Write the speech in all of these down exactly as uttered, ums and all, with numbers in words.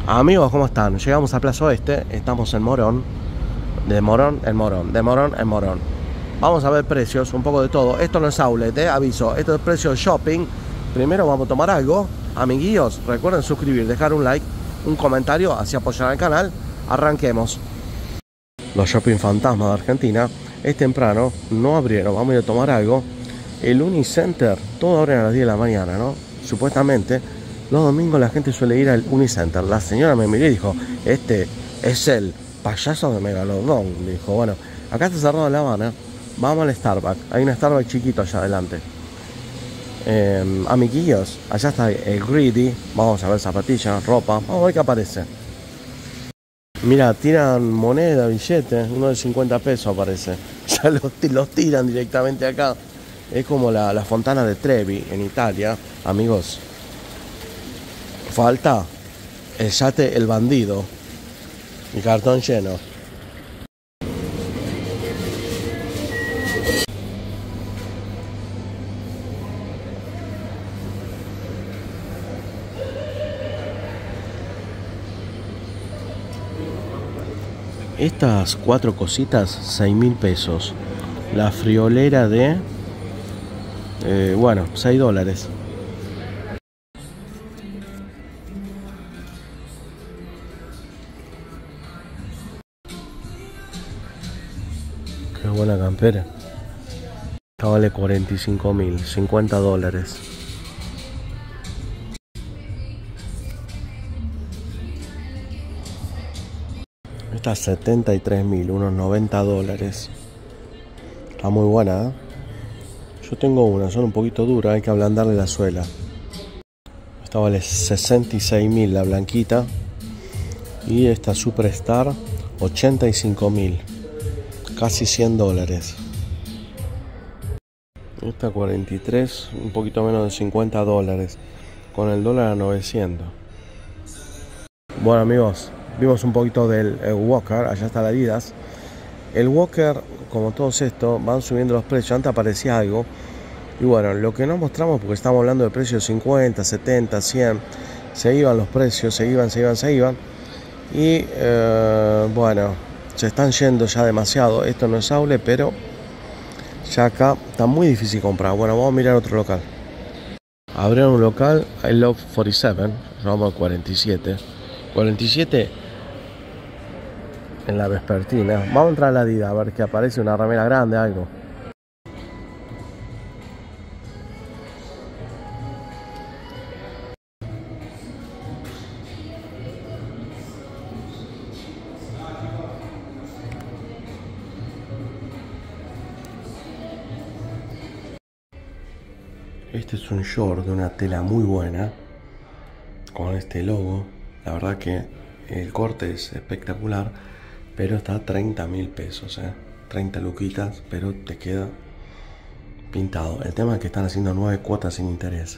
Amigos, ¿cómo están? Llegamos a Plaza Oeste, estamos en Morón. De Morón en Morón, de Morón en Morón. Vamos a ver precios, un poco de todo. Esto no es outlet, eh, aviso. Esto es precio shopping. Primero vamos a tomar algo. Amiguillos, recuerden suscribir, dejar un like, un comentario, así apoyar al canal. Arranquemos. Los shopping fantasmas de Argentina es temprano, no abrieron. Vamos a ir a tomar algo. El Unicenter, todo abre a las diez de la mañana, ¿no? Supuestamente, los domingos la gente suele ir al Unicenter. La señora me miró y dijo, este es el payaso de Megalodón. Dijo, bueno, acá está cerrado La Habana. Vamos al Starbucks. Hay un Starbucks chiquito allá adelante. Eh, amiguillos, allá está el Greedy. Vamos a ver zapatillas, ropa. Vamos a ver qué aparece. Mira, tiran moneda, billetes. Uno de cincuenta pesos aparece. Ya los, los tiran directamente acá. Es como la, la fontana de Trevi en Italia. Amigos, falta el yate El Bandido. Y cartón lleno. Estas cuatro cositas, seis mil pesos. La friolera de, eh, bueno, seis dólares. Qué buena campera. Esta vale cuarenta y cinco mil, cincuenta dólares. Esta setenta y tres mil, unos noventa dólares. Está muy buena, ¿eh? Yo tengo una, son un poquito duras, hay que ablandarle la suela. Esta vale sesenta y seis mil, la blanquita. Y esta Superstar, ochenta y cinco mil, casi cien dólares. Esta cuarenta y tres, un poquito menos de cincuenta dólares, con el dólar a novecientos. Bueno amigos, vimos un poquito del Walker, allá está la Adidas. El Walker, como todos estos, van subiendo los precios. Antes aparecía algo. Y bueno, lo que no mostramos, porque estamos hablando de precios cincuenta, setenta, cien, se iban los precios, se iban, se iban, se iban. Y eh, bueno, se están yendo ya demasiado. Esto no es outlet, pero ya acá está muy difícil comprar. Bueno, vamos a mirar otro local. Abrieron un local, I Love cuarenta y siete, vamos al cuarenta y siete. cuarenta y siete en la vespertina. Vamos a entrar a la Adidas a ver que aparece una remera grande, algo. Este es un short de una tela muy buena, con este logo. La verdad que el corte es espectacular, pero está a treinta mil pesos, ¿eh? treinta luquitas, pero te queda pintado. El tema es que están haciendo nueve cuotas sin interés.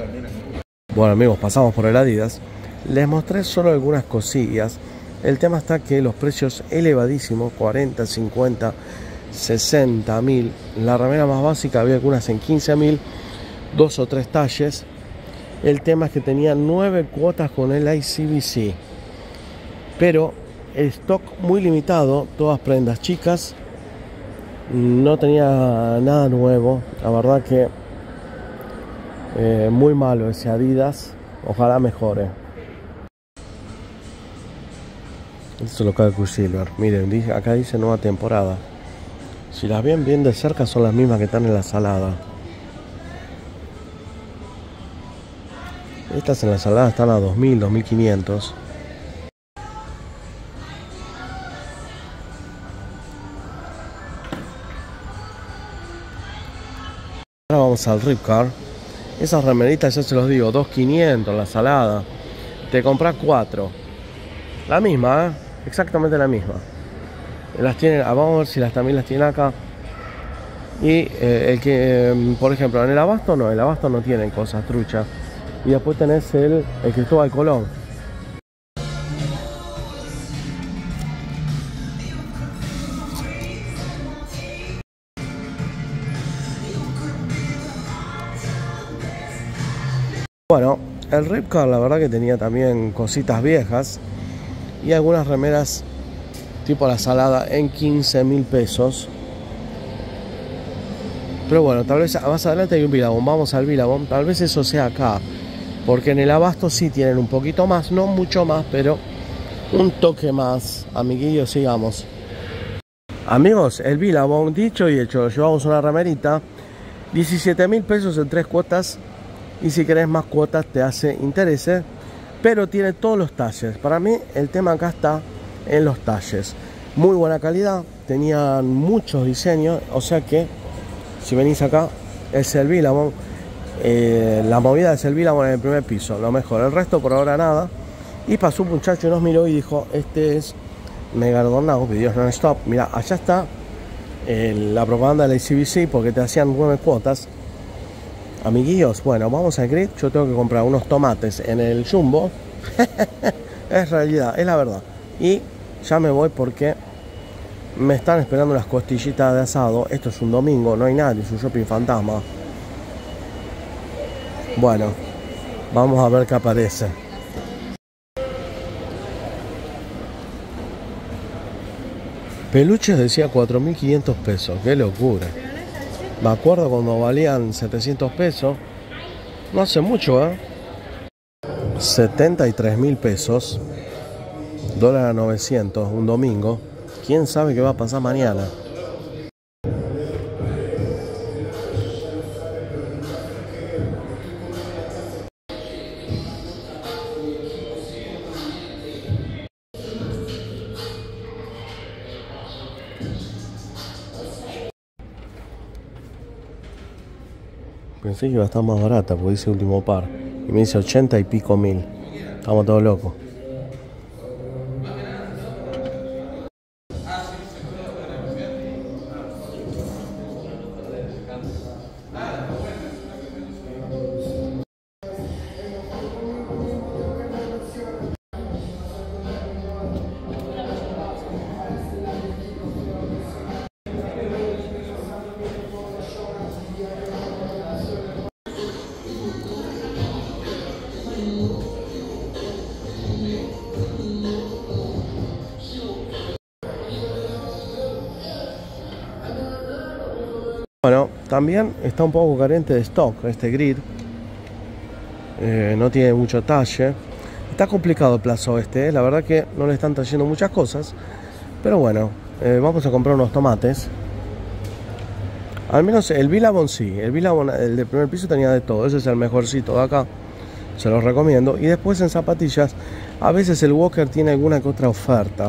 Bueno amigos, pasamos por el Adidas. Les mostré solo algunas cosillas. El tema está que los precios elevadísimos, cuarenta, cincuenta, sesenta mil. La remera más básica había algunas en quince mil, dos o tres talles. El tema es que tenía nueve cuotas con el I C B C, pero el stock muy limitado, todas prendas chicas, no tenía nada nuevo. La verdad que eh, muy malo ese Adidas, ojalá mejore. Esto es lo que hay de Silver. Miren, acá dice nueva temporada. Si las ven bien de cerca son las mismas que están en la salada. Estas en la salada están a dos mil, dos mil quinientos. Ahora vamos al Ripcar. Esas remeritas ya se los digo, dos mil quinientos la salada. Te compras cuatro. La misma, ¿eh? Exactamente la misma. Las tienen, vamos a ver si las también las tienen acá. Y eh, el que, eh, por ejemplo, en el Abasto no, el Abasto no tienen cosas truchas. Y después tenés el, el Cristóbal Colón. Bueno, el Ripcar la verdad que tenía también cositas viejas y algunas remeras tipo la salada en quince mil pesos. Pero bueno, tal vez más adelante hay un Billabong, vamos al Billabong, tal vez eso sea acá, porque en el Abasto sí tienen un poquito más, no mucho más, pero un toque más, amiguillos, sigamos. Amigos, el Billabong, dicho y hecho, llevamos una remerita, diecisiete mil pesos en tres cuotas, y si querés más cuotas te hace interés, pero tiene todos los talles. Para mí el tema acá está en los talles, muy buena calidad, tenían muchos diseños, o sea que si venís acá es el Billabong, eh, la movida es el Billabong en el primer piso, lo mejor. El resto por ahora nada. Y pasó un muchacho y nos miró y dijo, este es Megardonado, videos non stop. Mira, allá está eh, la propaganda del I C B C porque te hacían nueve cuotas. Amiguillos, bueno, vamos al grid. Yo tengo que comprar unos tomates en el Jumbo. Es realidad, es la verdad. Y ya me voy porque me están esperando las costillitas de asado. Esto es un domingo, no hay nadie, es un shopping fantasma. Bueno, vamos a ver qué aparece. Peluches decía cuatro mil quinientos pesos, qué locura. Me acuerdo cuando valían setecientos pesos. No hace mucho, ¿eh? setenta y tres mil pesos. Dólar a novecientos, un domingo. ¿Quién sabe qué va a pasar mañana? Pensé que iba a estar más barata porque dice último par. Y me dice ochenta y pico mil. Estamos todos locos. Bueno, también está un poco carente de stock este grid. Eh, no tiene mucho talle. Está complicado el plazo este, ¿eh? La verdad que no le están trayendo muchas cosas. Pero bueno, eh, vamos a comprar unos tomates. Al menos el Billabong sí. El Billabong, el de primer piso tenía de todo. Ese es el mejorcito de acá. Se los recomiendo. Y después en zapatillas, a veces el Walker tiene alguna que otra oferta.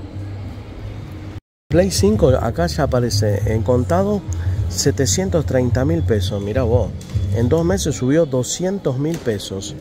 Play cinco acá ya aparece en contado setecientos treinta mil pesos. Mirá vos, en dos meses subió doscientos mil pesos.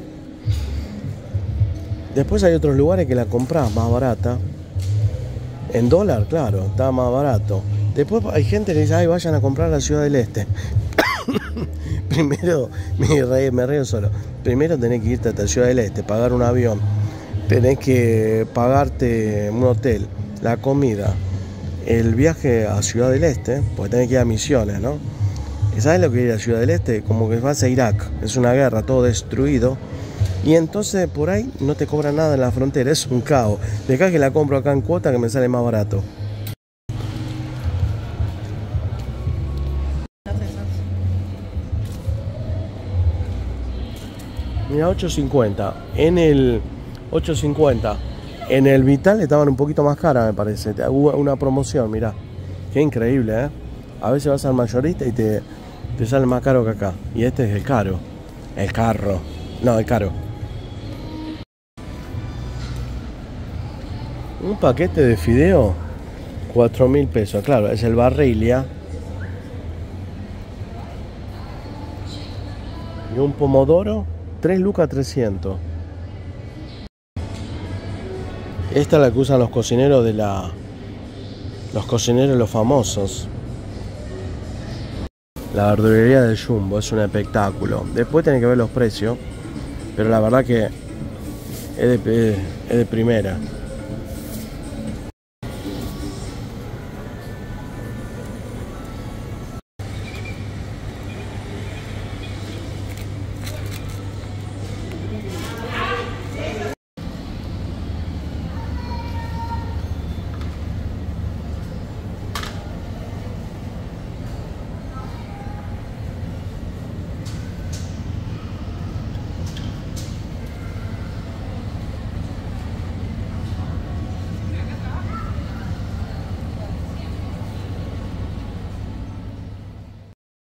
Después hay otros lugares que la compras más barata. En dólar, claro, está más barato. Después hay gente que dice, ay, vayan a comprar a la Ciudad del Este. primero, me río, me río solo. Primero tenés que irte hasta Ciudad del Este, pagar un avión, tenés que pagarte un hotel, la comida, el viaje a Ciudad del Este, porque tenés que ir a Misiones, ¿no? ¿Y sabes lo que es ir a Ciudad del Este? Como que vas a Irak, es una guerra, todo destruido. Y entonces por ahí no te cobran nada en la frontera, es un caos. Dejá que la compro acá en cuota que me sale más barato. Mira, ocho cincuenta. En el ocho cincuenta. En el Vital estaban un poquito más caras, me parece. Hubo una promoción, mirá. Qué increíble, ¿eh? A veces vas al mayorista y te, te sale más caro que acá. Y este es el caro. El carro. No, el caro. Un paquete de fideo, cuatro mil pesos. Claro, es el Barrilia. Y un pomodoro, tres lucas trescientos. Esta es la que usan los cocineros de la... Los cocineros, los famosos. La verdulería del Jumbo es un espectáculo. Después tienen que ver los precios. Pero la verdad que es de, es de primera.